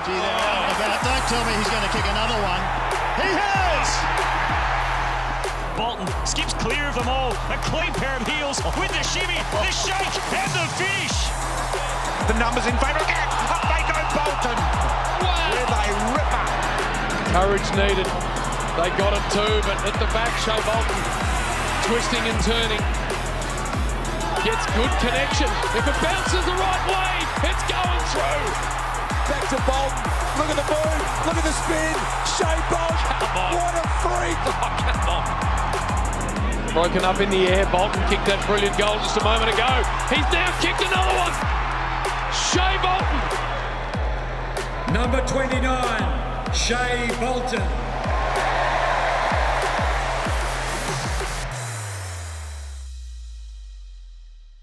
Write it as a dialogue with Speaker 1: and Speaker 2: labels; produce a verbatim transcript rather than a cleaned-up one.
Speaker 1: Gee, they're out and about. Don't tell me he's going to kick another one. He has!
Speaker 2: Bolton skips clear of them all. A clean pair of heels with the shimmy, the shake, and the finish.
Speaker 3: The numbers in favour again. Up they go, Bolton. Wow. With a ripper.
Speaker 4: Courage needed. They got it too, but at the back, Shai Bolton twisting and turning. Gets good connection. If it bounces the right way, it's going through.
Speaker 5: Back to Bolton. Look at the move. Look at the spin. Shai Bolton. What a freak.
Speaker 4: Oh, come on. Broken up in the air. Bolton kicked that brilliant goal just a moment ago. He's now kicked another one. Shai Bolton.
Speaker 6: Number twenty-nine, Shai Bolton.